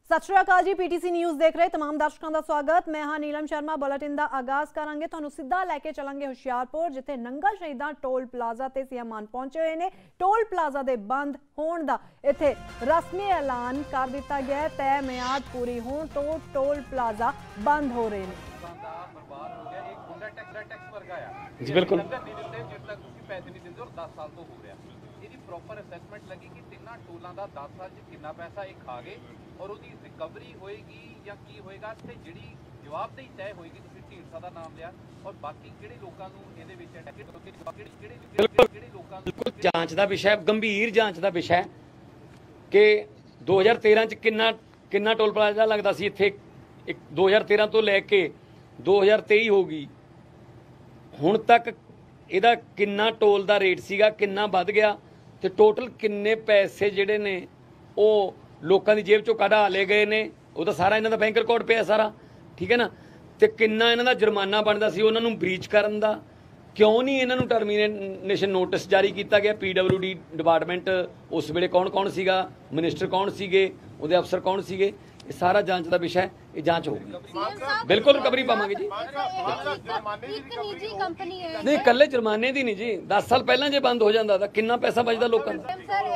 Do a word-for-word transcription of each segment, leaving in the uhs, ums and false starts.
सत श्री अकाल जी, PTC news देख रहे तमाम दर्शकों का स्वागत। मैं हाँ नीलम शर्मा। बुलेटिन का आगाज करांगे, तुहानू सीधा लैके चलांगे हुशियारपुर, जिथे नंगल शहीदां टोल प्लाजा ते सीएम मान पहुंचे हुए ने। टोल प्लाजा दे बंद होण दा इत्थे रस्मी ऐलान कर दिता गया है। तय मियाद पूरी होण तो टोल प्लाजा बंद हो रहे हैं। बिल्कुल प्रॉपर असैसमेंट लगी कि तिना टोलों का दस साल कितना पैसा एक खा गए और उसकी रिकवरी होएगी या की होएगा ते जिहड़ी जवाबदेही तय होएगी। तुसीं ढींडसा दा नाम लिया और बाकी किहड़े लोकां नूं इहदे विच किहड़े लोकां बिल्कुल जांच का विषय, गंभीर जांच का विषय कि दो हज़ार तेरह च कितना कितना टोल प्लाजा लगता सी इत्थे। एक दो हज़ार तेरह तो लैके दो हज़ार तेई होगी हुण तक इहदा कितना टोल का रेट सीगा, कितना वध गया ते टोटल किन्ने पैसे जिहड़े ने वो लोगों की जेब चों कढा ले गए ने। वो तो सारा इन्हां दा बैंक रिकॉर्ड पिया सारा, ठीक है ना। ते किन्ना इन्हां दा जुर्माना बनदा सी उन्हां नूं ब्रीच करन दा, क्यों नहीं इन्हां नूं टर्मीनेशन नोटिस जारी किया गया। पी डबल्यू डी डिपार्टमेंट उस वेले कौन कौन सीगा, मिनिस्टर कौन सीगे, उहदे अफसर कौन सीगे, ये सारा जांच का विषय। ये जांच होगी, बिल्कुल रिकवरी पावांगे जी। नहीं कल्ले जुर्माने दी नहीं जी, दस साल पहला जे बंद हो जाता तो कितना पैसा बचता लोगों का।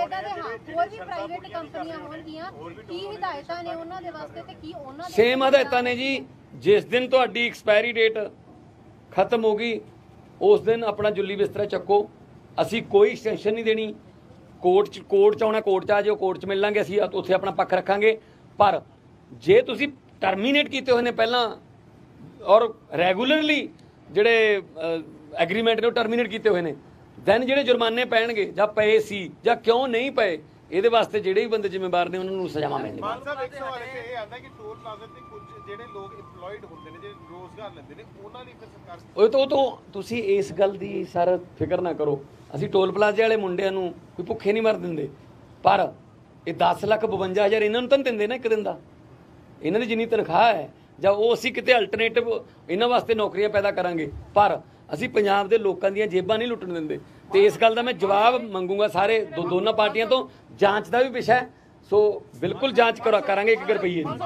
सेम हदायतां ने जी। जिस दिन तुहाडी एक्सपायरी डेट खत्म होगी उस दिन अपना जुल्ली बिस्तरा चक्को। असी कोई एक्सटेंशन नहीं देनी। कोर्ट च कोर्ट च आउणा कोर्ट च आ जाओ, कोर्ट च मिल लांगे, असी उत्थे अपना पक्ष रखांगे। पर जे तुसी टर्मीनेट किए हुए ने पहला और रैगूलरली जिहड़े एग्रीमेंट ने टर्मीनेट किए हुए ने, दैन जिहड़े जुर्माने पैणगे जां पए सी जां क्यों नहीं पए, इहदे वास्ते जिहड़े भी बंदे जिम्मेवार ने उन्हां नूं सज़ावां मिलणगीਆਂ। मान साहब एक सवाल ਇਹ ਆਂਦਾ ਕਿ ਟੋਲ ਪਲਾਜ਼ਾ ਤੇ ਕੁਝ ਜਿਹੜੇ ਲੋਕ ਇੰਪਲੋਇਡ ਹੁੰਦੇ ਨੇ, ਜਿਹੜੇ ਰੋਜ਼ਗਾਰ ਲੈਂਦੇ ਨੇ, ਉਹਨਾਂ ਲਈ ਫਿਰ ਸਰਕਾਰ ਉਹ ਤੋਂ ਤੋਂ ਤੁਸੀਂ ਇਸ ਗੱਲ ਦੀ ਸਰ ਫਿਕਰ ਨਾ ਕਰੋ। ਅਸੀਂ ਟੋਲ ਪਲਾਜ਼ੇ ਵਾਲੇ ਮੁੰਡਿਆਂ ਨੂੰ ਕੋਈ ਭੁੱਖੇ ਨਹੀਂ ਮਰ ਦਿੰਦੇ, ਪਰ ਇਹ दस ਲੱਖ ਬਵੰਜਾ ਹਜ਼ਾਰ ਇਹਨਾਂ ਨੂੰ ਤਾਂ ਦਿੰਦੇ ਨਾ ਇੱਕ ਦਿਨ ਦਾ। ਇਹਨਾਂ ਦੀ ਜਿੰਨੀ ਤਨਖਾਹ ਹੈ ਜਾਂ ਉਹ ਅਸੀਂ ਕਿਤੇ ਅਲਟਰਨੇਟਿਵ ਇਹਨਾਂ ਵਾਸਤੇ ਨੌਕਰੀਆਂ ਪੈਦਾ ਕਰਾਂਗੇ, ਪਰ ਅਸੀਂ ਪੰਜਾਬ ਦੇ ਲੋਕਾਂ ਦੀਆਂ ਜੇਬਾਂ ਨਹੀਂ ਲੁੱਟਣ ਦਿੰਦੇ। ਤੇ ਇਸ ਗੱਲ ਦਾ ਮੈਂ ਜਵਾਬ ਮੰਗੂਗਾ ਸਾਰੇ ਦੋ ਦੋਨਾਂ ਪਾਰਟੀਆਂ ਤੋਂ। ਜਾਂਚ ਦਾ ਵੀ ਵਿਸ਼ਾ ਹੈ, ਸੋ ਬਿਲਕੁਲ ਜਾਂਚ ਕਰਾ ਕਰਾਂਗੇ ਇੱਕ ਰੁਪਈਏ ਦੀ।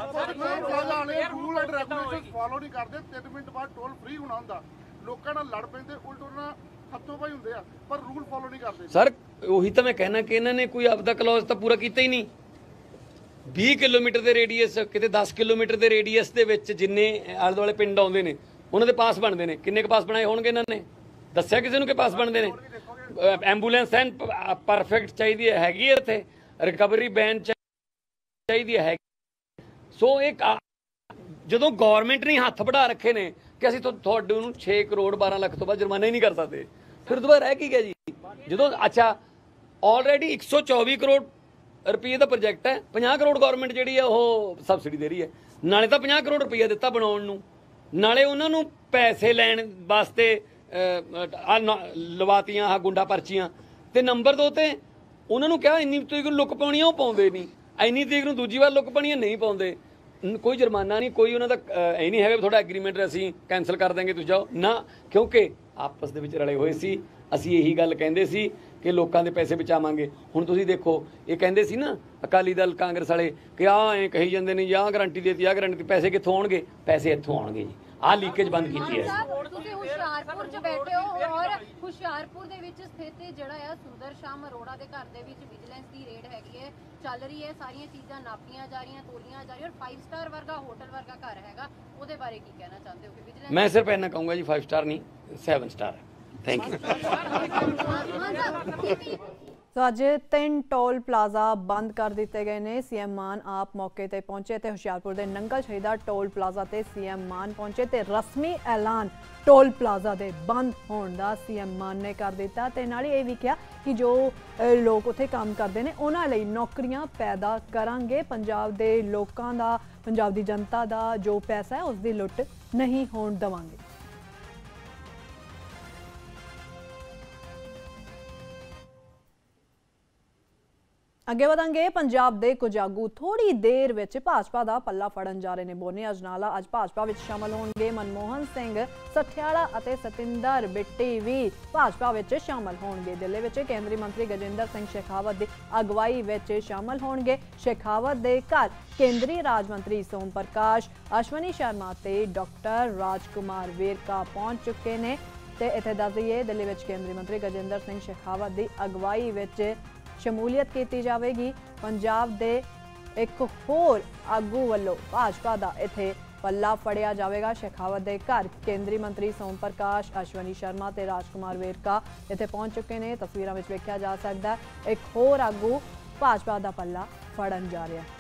ਰੂਲ ਐਂਡ ਰੈਗੂਲੇਸ਼ਨਸ ਫਾਲੋ ਨਹੀਂ ਕਰਦੇ, ਤਿੰਨ ਮਿੰਟ ਬਾਅਦ ਟੋਲ ਫ੍ਰੀ ਹੋਣਾ ਹੁੰਦਾ, ਲੋਕਾਂ ਨਾਲ ਲੜ ਪੈਂਦੇ, ਉਲਟ ਉਹਨਾਂ ਹੱਥੋਂ ਪਾਈ ਹੁੰਦੇ ਆ, ਪਰ ਰੂਲ ਫਾਲੋ ਨਹੀਂ ਕਰਦੇ। ਸਰ ਉਹੀ ਤਾਂ ਮੈਂ ਕਹਿਣਾ ਕਿ ਇਹਨਾਂ ਨੇ ਕੋਈ ਆਪਦਾ ਕਲੌਜ਼ ਤਾਂ ਪੂਰਾ ਕੀਤਾ ਹੀ ਨਹੀਂ। बीस किलोमीटर के रेਡੀਅਸ किते दस किलोमीटर के रेਡੀਅਸ ਦੇ ਵਿੱਚ ਜਿੰਨੇ ਆਲੇ ਦੁਆਲੇ ਪਿੰਡ ਆਉਂਦੇ ਨੇ ਉਹਨਾਂ ਦੇ ਪਾਸ ਬਣਦੇ ਨੇ। ਕਿੰਨੇ ਕੁ ਪਾਸ ਬਣਾਏ ਹੋਣਗੇ ਇਹਨਾਂ ਨੇ ਦੱਸਿਆ ਕਿਸੇ ਨੂੰ ਕਿ ਪਾਸ ਬਣਦੇ ਨੇ? ਐਂਬੂਲੈਂਸ ਐਨ ਪਰਫੈਕਟ ਚਾਹੀਦੀ ਹੈ, ਹੈਗੀ ਇੱਥੇ ਰਿਕਵਰੀ ਬੈਨ ਚਾਹੀਦੀ ਹੈ। ਸੋ ਇੱਕ ਜਦੋਂ ਗਵਰਨਮੈਂਟ ਨੇ ਹੱਥ ਵੜਾ ਰੱਖੇ ਨੇ ਕਿ ਅਸੀਂ ਤੁਹਾਡੇ ਨੂੰ छे ਕਰੋੜ बारह ਲੱਖ ਤੋਂ ਬਾਅਦ ਜੁਰਮਾਨਾ ਹੀ ਨਹੀਂ ਕਰ ਸਕਦੇ, ਫਿਰ ਦੁਬਾਰਾ ਰਹਿ ਕੀ ਗਿਆ ਜੀ? ਜਦੋਂ ਅੱਛਾ ਆਲਰੇਡੀ एक सौ चौबीस ਕਰੋੜ ਰੁਪਏ ਦਾ ਪ੍ਰੋਜੈਕਟ ਹੈ, पचास ਕਰੋੜ ਗਵਰਨਮੈਂਟ ਜਿਹੜੀ ਹੈ ਉਹ ਸਬਸਿਡੀ ਦੇ ਰਹੀ ਹੈ। ਨਾਲੇ ਤਾਂ पचास ਕਰੋੜ ਰੁਪਈਆ ਦਿੱਤਾ ਬਣਾਉਣ ਨੂੰ, ਨਾਲੇ ਉਹਨਾਂ ਨੂੰ ਪੈਸੇ ਲੈਣ ਵਾਸਤੇ ਆ ਲਵਾਤੀਆਂ ਆ ਗੁੰਡਾ ਪਰਚੀਆਂ। ਤੇ ਨੰਬਰ ਦੋ ਤੇ ਉਹਨਾਂ ਨੂੰ ਕਿਹਾ ਇੰਨੀ ਤਰੀਕ ਨੂੰ ਲੁੱਕ ਪਾਉਣੀ ਉਹ ਪਾਉਂਦੇ ਨਹੀਂ, ਇੰਨੀ ਤਰੀਕ ਨੂੰ ਦੂਜੀ ਵਾਰ ਲੁੱਕ ਪਾਉਣੀ ਨਹੀਂ ਪਾਉਂਦੇ। ਕੋਈ ਜੁਰਮਾਨਾ ਨਹੀਂ, ਕੋਈ ਉਹਨਾਂ ਦਾ ਇਹ ਨਹੀਂ ਹੈਗਾ ਤੁਹਾਡਾ ਐਗਰੀਮੈਂਟ ਅਸੀਂ ਕੈਂਸਲ ਕਰ ਦਾਂਗੇ ਤੁਸੀਂ ਜਾਓ ਨਾ, ਕਿਉਂਕਿ ਆਪਸ ਦੇ ਵਿੱਚ ਰਲੇ ਹੋਏ ਸੀ। ਅਸੀਂ ਇਹੀ ਗੱਲ ਕਹਿੰਦੇ ਸੀ ਕਿ ਲੋਕਾਂ ਦੇ ਪੈਸੇ ਬਚਾਵਾਂਗੇ। ਹੁਣ ਤੁਸੀਂ ਦੇਖੋ ਇਹ ਕਹਿੰਦੇ ਸੀ ਨਾ ਅਕਾਲੀ ਦਲ ਕਾਂਗਰਸ ਵਾਲੇ ਕਿ ਆਹ ਐਂ ਕਹੀ ਜਾਂਦੇ ਨੇ ਜਾਂ ਗਰੰਟੀ ਦੇਤੀ ਆ ਗਰੰਟੀ, ਪੈਸੇ ਕਿੱਥੋਂ ਆਉਣਗੇ? ਪੈਸੇ ਇੱਥੋਂ ਆਉਣਗੇ ਜੀ। ਆਹ ਲੀਕੇਜ ਬੰਦ ਕੀਤੀ ਹੈ। ਤੁਸੀਂ ਹੁਸ਼ਿਆਰਪੁਰ 'ਚ ਬੈਠੇ ਹੋ ਔਰ ਹੁਸ਼ਿਆਰਪੁਰ ਦੇ ਵਿੱਚ ਸਥਿਤ ਜਿਹੜਾ ਆ ਸੁੰਦਰ ਸ਼ਾਮ ਅਰੋੜਾ ਦੇ ਘਰ ਦੇ ਵਿੱਚ ਵਿਜੀਲੈਂਸ ਦੀ ਰੇਡ ਹੈਗੀ ਹੈ, ਚੱਲ ਰਹੀ ਹੈ, ਸਾਰੀਆਂ ਚੀਜ਼ਾਂ ਨਾਪੀਆਂ ਜਾ ਰਹੀਆਂ, ਤੋਲੀਆਂ ਜਾ ਰਹੀਆਂ ਔਰ फाइव स्टार ਵਰਗਾ ਹੋਟਲ ਵਰਗਾ ਘਰ ਹੈਗਾ, ਉਹਦੇ ਬਾਰੇ ਕੀ ਕਹਿਣਾ ਚਾਹੁੰਦੇ ਹੋ? ਕਿ ਵਿਜੀਲੈਂਸ ਮੈਂ ਸਿਰਫ ਇੰਨਾ ਕਹੂੰਗਾ ਜੀ फाइव स्टार नहीं सेवन स्टार है। Thank you. तो अज तीन टोल प्लाजा बंद कर दिए गए ने। सीएम मान आप मौके ते पहुंचे ते हुशियारपुर के नंगल शहीदा टोल प्लाजा ते सीएम मान पहुंचे ते रस्मी ऐलान टोल प्लाजा दे बंद होने का सीएम मान ने कर दिता। ते नाल ये भी कहा कि जो लोग उत्थे काम करते हैं उन्हां लई नौकरियां पैदा करांगे, पंजाब दे लोकां दा, पंजाब दी जनता दा जो पैसा है उसकी लुट नहीं होण देवांगे। ਅੱਗੇ ਵਧਾਂਗੇ। ਪੰਜਾਬ ਦੇ ਕੁਝ ਆਗੂ ਥੋੜੀ ਦੇਰ ਵਿੱਚ ਭਾਜਪਾ ਦਾ ਪੱਲਾ ਫੜਨ ਜਾ ਰਹੇ ਨੇ। ਬੋਨੀ ਅਜਨਾਲਾ ਅੱਜ ਭਾਜਪਾ ਵਿੱਚ ਸ਼ਾਮਲ ਹੋਣਗੇ। ਮਨਮੋਹਨ ਸਿੰਘ ਸਠਿਆਲਾ ਅਤੇ ਸਤਿੰਦਰ ਬਿੱਟੀ ਵੀ ਭਾਜਪਾ ਵਿੱਚ ਸ਼ਾਮਲ ਹੋਣਗੇ। ਦਿੱਲੀ ਵਿੱਚ ਕੇਂਦਰੀ ਮੰਤਰੀ ਗਜੇਂਦਰ ਸਿੰਘ ਸ਼ੇਖਾਵਤ ਦੀ ਅਗਵਾਈ ਵਿੱਚ ਸ਼ਾਮਲ ਹੋਣਗੇ। ਸ਼ੇਖਾਵਤ ਦੇ ਘਰ ਕੇਂਦਰੀ ਰਾਜ ਮੰਤਰੀ ਸੋਮ ਪ੍ਰਕਾਸ਼, ਅਸ਼ਵਨੀ ਸ਼ਰਮਾ ਤੇ ਡਾਕਟਰ ਰਾਜਕੁਮਾਰ ਵੇਰਕਾ ਪਹੁੰਚ ਚੁੱਕੇ ਨੇ। ਤੇ ਇੱਥੇ ਦੱਸ ਦਈਏ, ਦਿੱਲੀ ਵਿੱਚ ਕੇਂਦਰੀ ਮੰਤਰੀ ਗਜੇਂਦਰ ਸਿੰਘ ਸ਼ੇਖਾਵਤ ਦੀ ਅਗਵਾਈ ਵਿੱਚ ਸ਼ਮੂਲੀਅਤ ਕੀਤੀ ਜਾਵੇਗੀ। ਪੰਜਾਬ ਦੇ ਇੱਕ ਹੋਰ ਆਗੂ ਵੱਲੋਂ ਭਾਜਪਾ ਦਾ ਇੱਥੇ ਪੱਲਾ ਫੜਿਆ ਜਾਵੇਗਾ। ਸ਼ੇਖਾਵਤ ਦੇ ਘਰ ਕੇਂਦਰੀ ਮੰਤਰੀ ਸੋਮ ਪ੍ਰਕਾਸ਼, ਅਸ਼ਵਨੀ ਸ਼ਰਮਾ ਤੇ ਰਾਜਕੁਮਾਰ ਵੇਰਕਾ ਇੱਥੇ ਪਹੁੰਚ ਚੁੱਕੇ ਨੇ। ਤਸਵੀਰਾਂ ਵਿੱਚ ਵੇਖਿਆ ਜਾ ਸਕਦਾ ਇੱਕ ਹੋਰ ਆਗੂ ਭਾਜਪਾ ਦਾ ਪੱਲਾ ਫੜਨ ਜਾ ਰਿਹਾ ਹੈ।